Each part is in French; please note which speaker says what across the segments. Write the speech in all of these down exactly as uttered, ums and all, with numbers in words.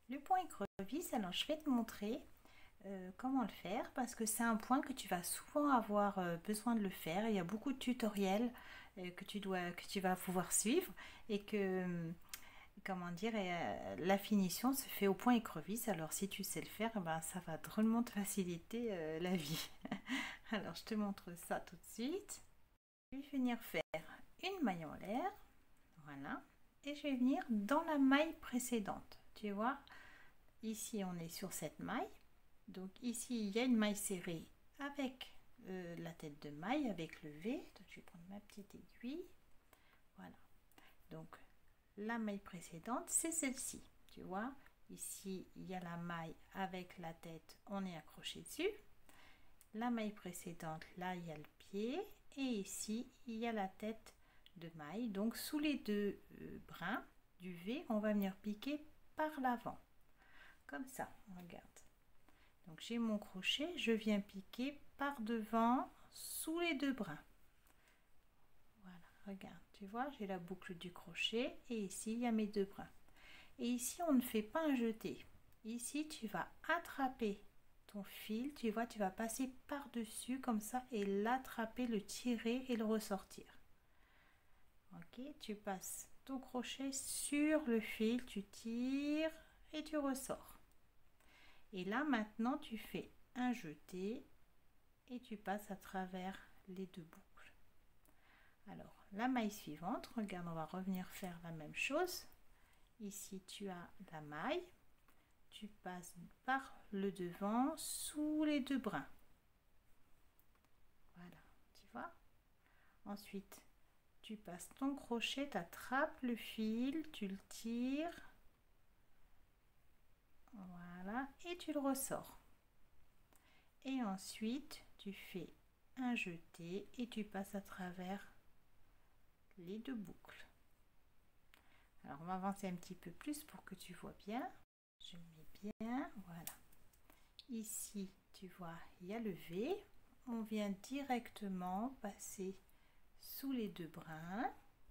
Speaker 1: Le point écrevisse, alors je vais te montrer euh, comment le faire parce que c'est un point que tu vas souvent avoir euh, besoin de le faire. Il y a beaucoup de tutoriels euh, que tu dois, que tu vas pouvoir suivre et que, comment dire, euh, la finition se fait au point écrevisse. Alors si tu sais le faire, eh ben, ça va drôlement te faciliter euh, la vie. Alors je te montre ça tout de suite. Je vais venir faire une maille en l'air, voilà, et je vais venir dans la maille précédente, tu vois. Ici on est sur cette maille, donc ici il y a une maille serrée avec euh, la tête de maille avec le V. Donc je vais prendre ma petite aiguille, voilà, donc la maille précédente c'est celle-ci, tu vois. Ici il y a la maille avec la tête, on est accroché dessus. La maille précédente, là il y a le pied, et ici il y a la tête de maille. Donc sous les deux euh, brins du V, on va venir piquer par l'avant comme ça, regarde. Donc j'ai mon crochet, je viens piquer par devant sous les deux brins. Voilà, regarde, tu vois, j'ai la boucle du crochet et ici il y a mes deux brins. Et ici on ne fait pas un jeté. Ici tu vas attraper ton fil, tu vois, tu vas passer par dessus comme ça et l'attraper, le tirer et le ressortir. Ok, tu passes ton crochet sur le fil, tu tires et tu ressors. Et là maintenant tu fais un jeté et tu passes à travers les deux boucles. Alors la maille suivante, regarde, on va revenir faire la même chose. Ici tu as la maille, tu passes par le devant sous les deux brins. Voilà, tu vois. Ensuite tu passes ton crochet, tu attrapes le fil, tu le tires, voilà, et tu le ressors. Et ensuite tu fais un jeté et tu passes à travers les deux boucles. Alors on va avancer un petit peu plus pour que tu vois bien. Je mets bien, voilà. Ici tu vois il y a le V, on vient directement passer sous les deux brins,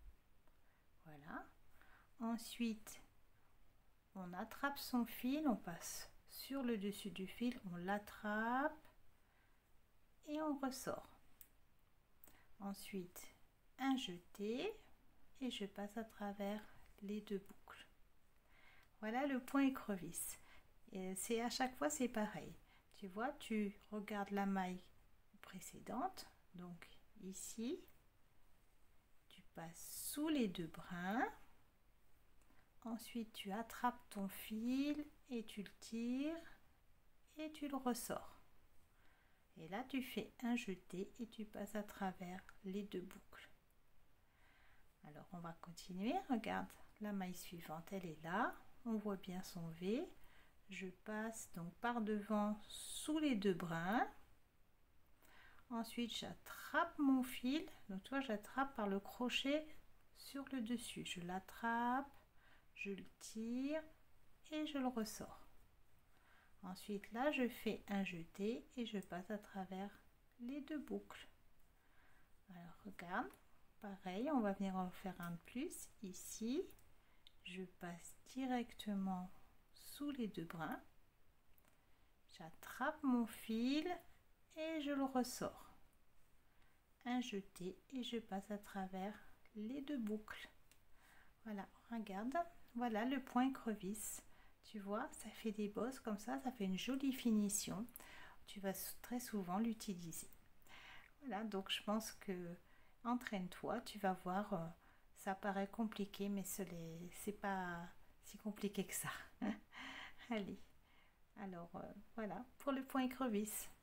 Speaker 1: voilà. Ensuite on attrape son fil, on passe sur le dessus du fil, on l'attrape et on ressort. Ensuite un jeté et je passe à travers les deux boucles. Voilà le point écrevisse. C'est à chaque fois c'est pareil. Tu vois, tu regardes la maille précédente, donc ici tu passes sous les deux brins. Ensuite tu attrapes ton fil et tu le tires et tu le ressors. Et là tu fais un jeté et tu passes à travers les deux boucles. Alors on va continuer, regarde, la maille suivante elle est là, on voit bien son V. Je passe donc par devant sous les deux brins. Ensuite j'attrape mon fil, donc toi j'attrape par le crochet sur le dessus, je l'attrape, je le tire et je le ressors. Ensuite là je fais un jeté et je passe à travers les deux boucles. Alors regarde, pareil, on va venir en faire un de plus. Ici je passe directement sous les deux brins, j'attrape mon fil et je le ressors. Un jeté et je passe à travers les deux boucles. Voilà, regarde, voilà le point écrevisse. Tu vois, ça fait des bosses comme ça, ça fait une jolie finition. Tu vas très souvent l'utiliser. Voilà, donc je pense que entraîne-toi, tu vas voir, euh, ça paraît compliqué, mais ce c'est pas si compliqué que ça. Allez, alors euh, voilà pour le point écrevisse.